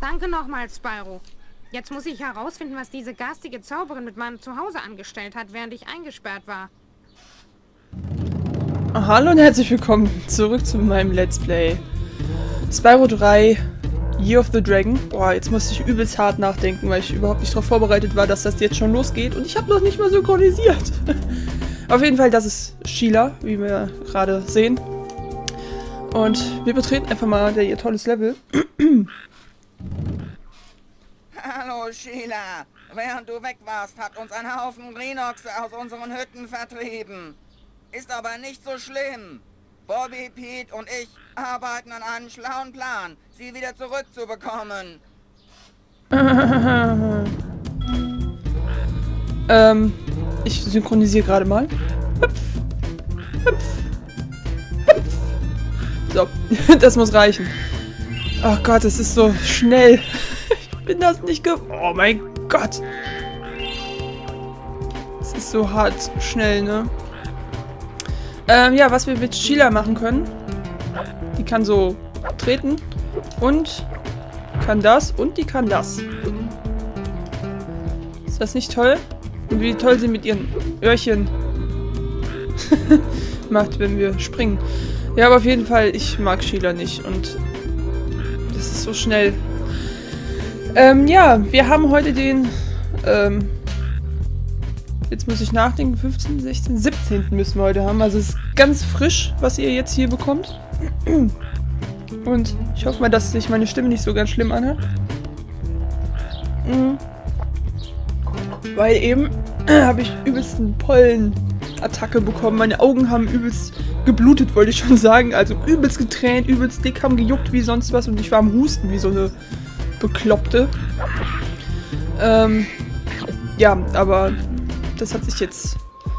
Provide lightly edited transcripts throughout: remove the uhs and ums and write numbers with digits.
Danke nochmal, Spyro. Jetzt muss ich herausfinden, was diese garstige Zauberin mit meinem Zuhause angestellt hat, während ich eingesperrt war. Hallo und herzlich willkommen zurück zu meinem Let's Play. Spyro 3, Year of the Dragon. Boah, jetzt musste ich übelst hart nachdenken, weil ich überhaupt nicht darauf vorbereitet war, dass das jetzt schon losgeht. Und ich habe noch nicht mal synchronisiert. Auf jeden Fall, das ist Sheila, wie wir gerade sehen. Und wir betreten einfach mal ihr tolles Level. Hallo Sheila, während du weg warst, hat uns ein Haufen Rhinoxe aus unseren Hütten vertrieben. Ist aber nicht so schlimm. Bobby, Pete und ich arbeiten an einem schlauen Plan, sie wieder zurückzubekommen. Ich synchronisiere gerade mal. Hüpf, hüpf, hüpf. So, das muss reichen. Oh Gott, es ist so schnell. Ich bin das nicht Oh mein Gott. Es ist so hart schnell, ne? Ja, was wir mit Sheila machen können. Die kann so treten. Und kann das. Und die kann das. Ist das nicht toll? Und wie toll sie mit ihren Öhrchen macht, wenn wir springen. Ja, aber auf jeden Fall, ich mag Sheila nicht. Und das ist so schnell. Ja, wir haben heute den, jetzt muss ich nachdenken, 15., 16., 17. müssen wir heute haben. Also es ist ganz frisch, was ihr jetzt hier bekommt. Und ich hoffe mal, dass sich meine Stimme nicht so ganz schlimm anhört. Weil eben habe ich übelst eine Pollenattacke bekommen. Meine Augen haben übelst geblutet, wollte ich schon sagen. Also übelst getränt, übelst dick, haben gejuckt wie sonst was. Und ich war am Husten wie so eine Bekloppte. Ja, aber das hat sich jetzt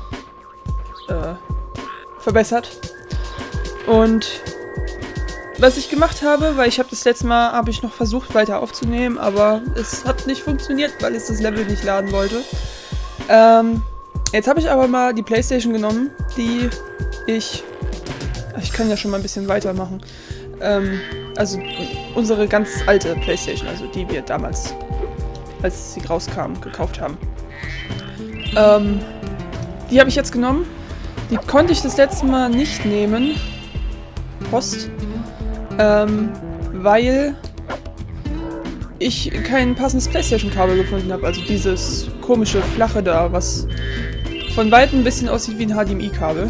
verbessert. Und was ich gemacht habe, weil ich habe das letzte Mal, habe ich noch versucht weiter aufzunehmen, aber es hat nicht funktioniert, weil es das Level nicht laden wollte. Jetzt habe ich aber mal die Playstation genommen, die ich kann ja schon mal ein bisschen weitermachen. Also unsere ganz alte Playstation, also die wir damals, als sie rauskam, gekauft haben. Die habe ich jetzt genommen. Die konnte ich das letzte Mal nicht nehmen. Post. Weil ich kein passendes Playstation-Kabel gefunden habe. Also dieses komische, flache da, was von Weitem ein bisschen aussieht wie ein HDMI-Kabel.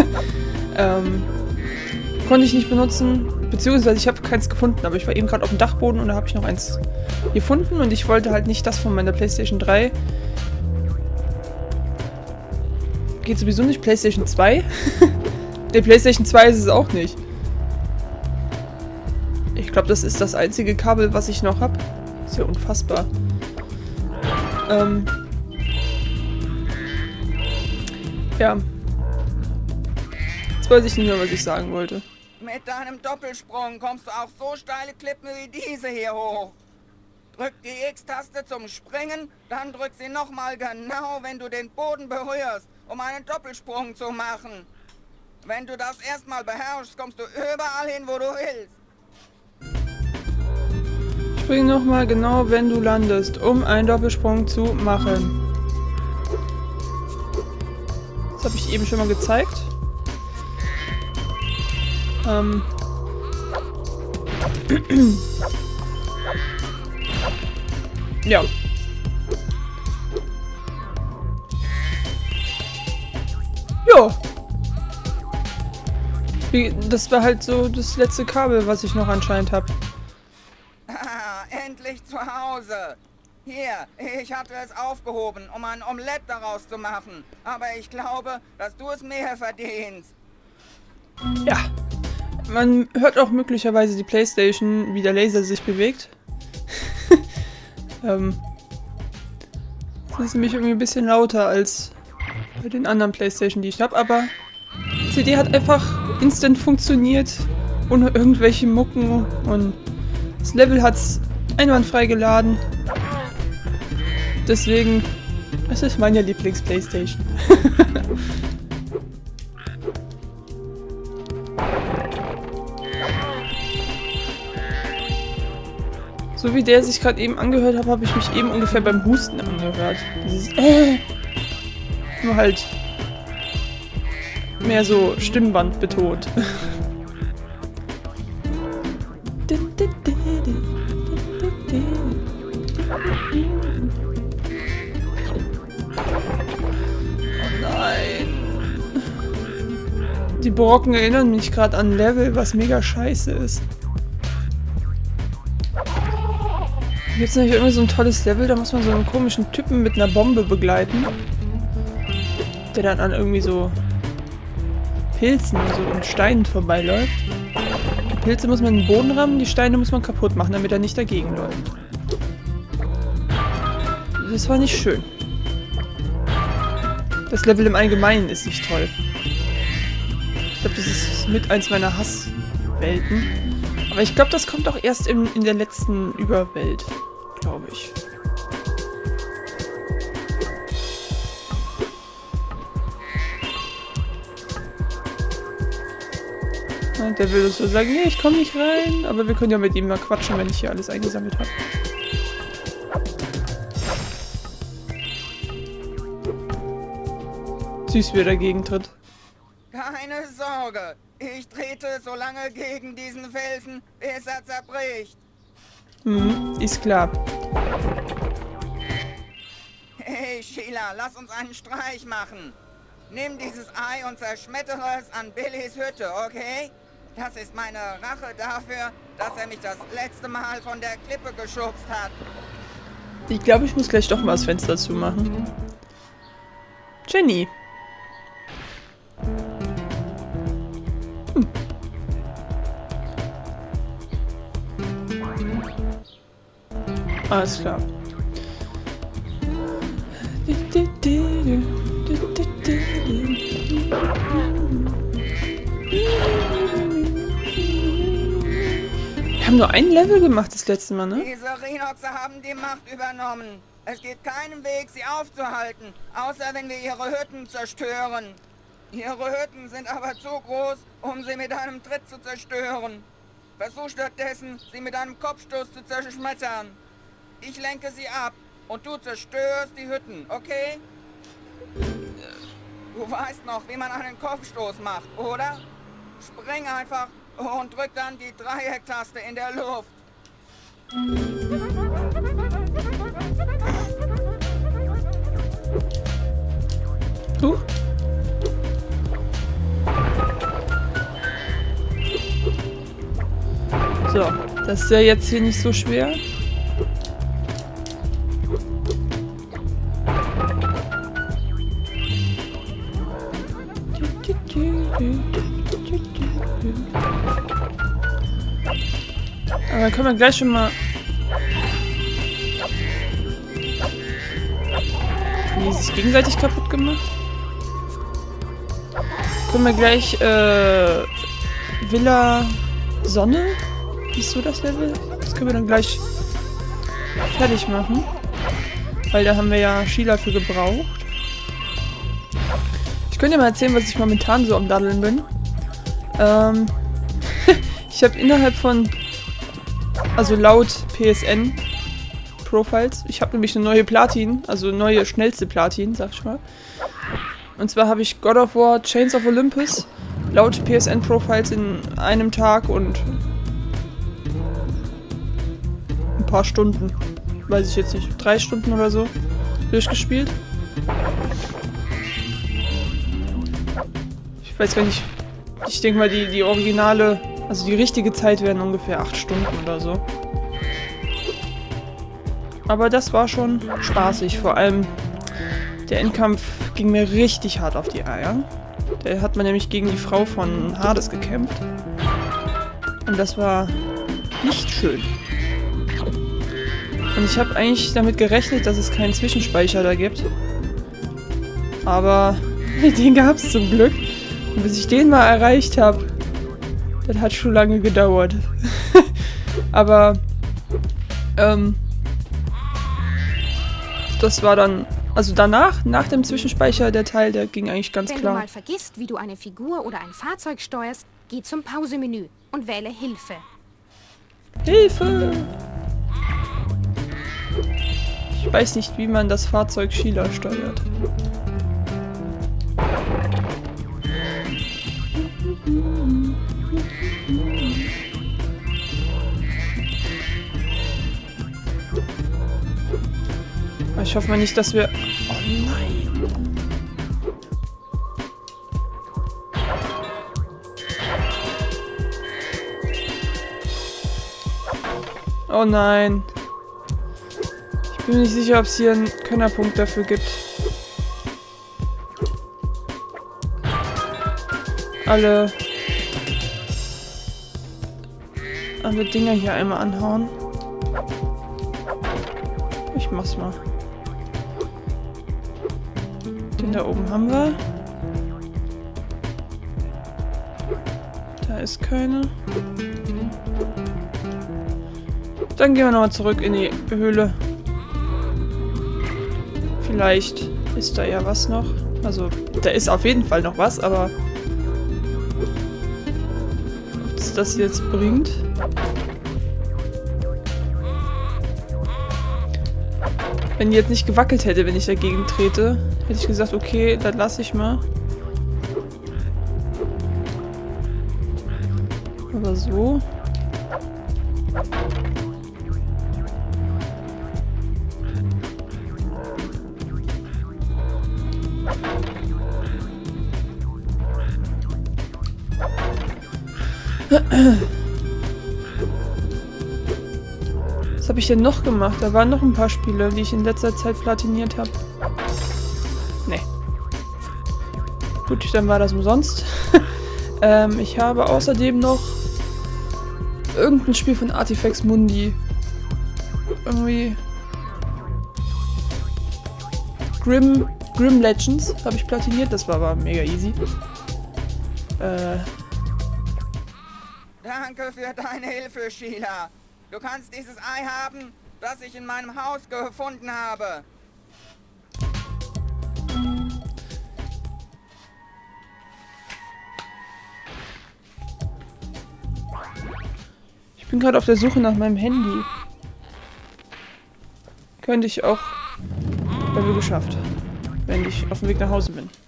Konnte ich nicht benutzen. Beziehungsweise ich habe keins gefunden, aber ich war eben gerade auf dem Dachboden und da habe ich noch eins gefunden und ich wollte halt nicht das von meiner PlayStation 3. Geht sowieso nicht. PlayStation 2? Der PlayStation 2 ist es auch nicht. Ich glaube, das ist das einzige Kabel, was ich noch habe. Ist ja unfassbar. Ja. Jetzt weiß ich nicht mehr, was ich sagen wollte. Mit deinem Doppelsprung kommst du auch so steile Klippen wie diese hier hoch. Drück die X-Taste zum Springen, dann drück sie nochmal genau, wenn du den Boden berührst, um einen Doppelsprung zu machen. Wenn du das erstmal beherrschst, kommst du überall hin, wo du willst. Spring nochmal genau, wenn du landest, um einen Doppelsprung zu machen. Das habe ich eben schon mal gezeigt. Ja. Jo. Das war halt so das letzte Kabel, was ich noch anscheinend habe. Ah, endlich zu Hause. Hier, ich hatte es aufgehoben, um ein Omelett daraus zu machen. Aber ich glaube, dass du es mehr verdienst. Ja. Man hört auch möglicherweise die Playstation, wie der Laser sich bewegt. Das ist nämlich irgendwie ein bisschen lauter als bei den anderen Playstation, die ich habe, aber die CD hat einfach instant funktioniert, ohne irgendwelche Mucken und das Level hat's einwandfrei geladen. Deswegen, das ist meine Lieblings-Playstation. So wie der sich gerade eben angehört hat, habe ich mich eben ungefähr beim Husten angehört. Dieses nur halt mehr so Stimmband betont. Oh nein. Die Brocken erinnern mich gerade an Level, was mega scheiße ist. Hier gibt es nämlich irgendwie so ein tolles Level, da muss man so einen komischen Typen mit einer Bombe begleiten. Der dann an irgendwie so Pilzen und Steinen vorbeiläuft. Die Pilze muss man in den Boden rammen, die Steine muss man kaputt machen, damit er nicht dagegen läuft. Das war nicht schön. Das Level im Allgemeinen ist nicht toll. Ich glaube, das ist mit eins meiner Hasswelten. Aber ich glaube, das kommt auch erst in der letzten Überwelt, glaube ich. Ja, der will uns so sagen, nee, ich komme nicht rein. Aber wir können ja mit ihm mal quatschen, wenn ich hier alles eingesammelt habe. Süß, wie er dagegen tritt. Keine Sorge. Ich trete so lange gegen diesen Felsen, bis er zerbricht. Ist klar. Hey, Sheila, lass uns einen Streich machen. Nimm dieses Ei und zerschmettere es an Billys Hütte, okay? Das ist meine Rache dafür, dass er mich das letzte Mal von der Klippe geschubst hat. Ich glaube, ich muss gleich doch mal das Fenster zumachen. Jenny. Alles klar. Wir haben nur ein Level gemacht das letzte Mal, ne? Diese Rhinoxe haben die Macht übernommen. Es gibt keinen Weg, sie aufzuhalten, außer wenn wir ihre Hütten zerstören. Ihre Hütten sind aber zu groß, um sie mit einem Tritt zu zerstören. Versuch stattdessen, sie mit einem Kopfstoß zu zerschmettern. Ich lenke sie ab und du zerstörst die Hütten, okay? Du weißt noch, wie man einen Kopfstoß macht, oder? Spring einfach und drück dann die Dreiecktaste in der Luft. So, das ist ja jetzt hier nicht so schwer. Aber dann können wir gleich schon mal... Haben die sich gegenseitig kaputt gemacht? Können wir gleich, Villa Sonne? Ist so das Level? Das können wir dann gleich fertig machen. Weil da haben wir ja Sheila für gebraucht. Ich könnte dir mal erzählen, was ich momentan so am Daddeln bin. Ich habe innerhalb von... Also laut PSN Profiles. Ich habe nämlich eine neue Platin, also neue schnellste Platin, sag ich mal. Und zwar habe ich God of War Chains of Olympus laut PSN Profiles in einem Tag und ein paar Stunden, weiß ich jetzt nicht, 3 Stunden oder so durchgespielt. Ich weiß gar nicht, ich denke mal die originale, also die richtige Zeit wären ungefähr 8 Stunden oder so. Aber das war schon spaßig, vor allem der Endkampf ging mir richtig hart auf die Eier. Da hat man nämlich gegen die Frau von Hades gekämpft. Und das war nicht schön. Und ich habe eigentlich damit gerechnet, dass es keinen Zwischenspeicher da gibt. Aber den gab es zum Glück. Und bis ich den mal erreicht habe, das hat schon lange gedauert. Aber, das war dann, also danach, nach dem Zwischenspeicher, der Teil, der ging eigentlich ganz klar. Wenn du mal vergisst, wie du eine Figur oder ein Fahrzeug steuerst, geh zum Pausemenü und wähle Hilfe. Hilfe! Ich weiß nicht, wie man das Fahrzeug Sheila steuert. Ich hoffe mal nicht, dass wir... Oh nein! Oh nein! Ich bin mir nicht sicher, ob es hier einen Könnerpunkt dafür gibt. Alle Dinger hier einmal anhauen. Ich mach's mal. Den da oben haben wir. Da ist keine. Dann gehen wir nochmal zurück in die Höhle. Vielleicht ist da ja was noch. Also, da ist auf jeden Fall noch was, aber ob es das jetzt bringt? Wenn die jetzt nicht gewackelt hätte, wenn ich dagegen trete, hätte ich gesagt, okay, dann lasse ich mal. Aber so. Was habe ich denn noch gemacht? Da waren noch ein paar Spiele, die ich in letzter Zeit platiniert habe. Nee. Gut, dann war das umsonst. Ich habe außerdem noch irgendein Spiel von Artifex Mundi. Irgendwie Grim Legends habe ich platiniert. Das war aber mega easy. Danke für deine Hilfe, Sheila. Du kannst dieses Ei haben, das ich in meinem Haus gefunden habe. Ich bin gerade auf der Suche nach meinem Handy. Könnte ich auch bei mir geschafft, wenn ich auf dem Weg nach Hause bin.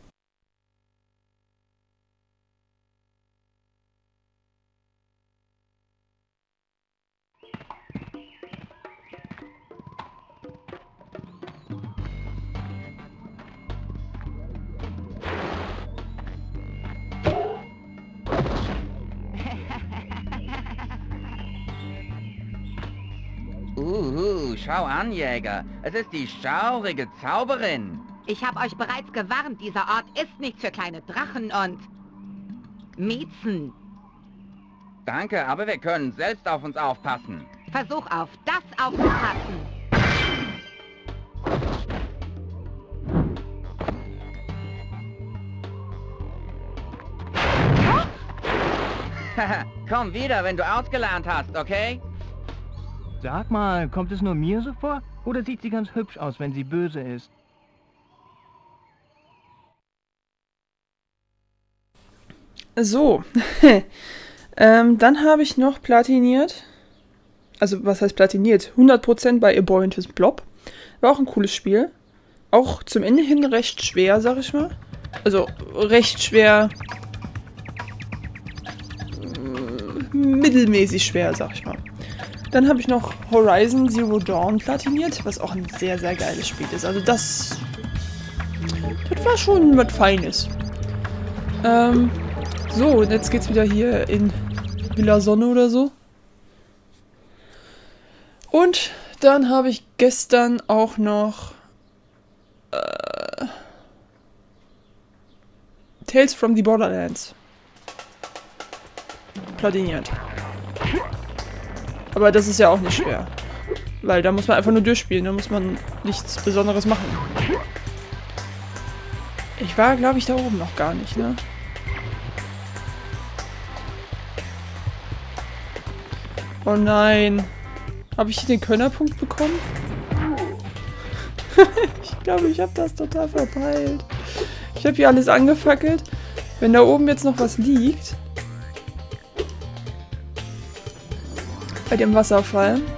Schau an, Jäger. Es ist die schaurige Zauberin. Ich habe euch bereits gewarnt, dieser Ort ist nicht für kleine Drachen und Miezen. Danke, aber wir können selbst auf uns aufpassen. Versuch auf das aufzupassen. Komm wieder, wenn du ausgelernt hast, okay? Sag mal, kommt es nur mir so vor? Oder sieht sie ganz hübsch aus, wenn sie böse ist? So. Dann habe ich noch platiniert. Also, was heißt platiniert? 100% bei A Boy and His Blob. War auch ein cooles Spiel. Auch zum Ende hin recht schwer, sag ich mal. Also, recht schwer. Mittelmäßig schwer, sag ich mal. Dann habe ich noch Horizon Zero Dawn platiniert, was auch ein sehr, sehr geiles Spiel ist. Also das war schon was Feines. So, und jetzt geht's wieder hier in Villa Sonne oder so. Und dann habe ich gestern auch noch Tales from the Borderlands platiniert. Aber das ist ja auch nicht schwer. Weil da muss man einfach nur durchspielen, da muss man nichts Besonderes machen. Ich war, glaube ich, da oben noch gar nicht, ne? Oh nein. Habe ich hier den Könnerpunkt bekommen? Ich glaube, ich habe das total verpeilt. Ich habe hier alles angefackelt. Wenn da oben jetzt noch was liegt... bei dem Wasserfall.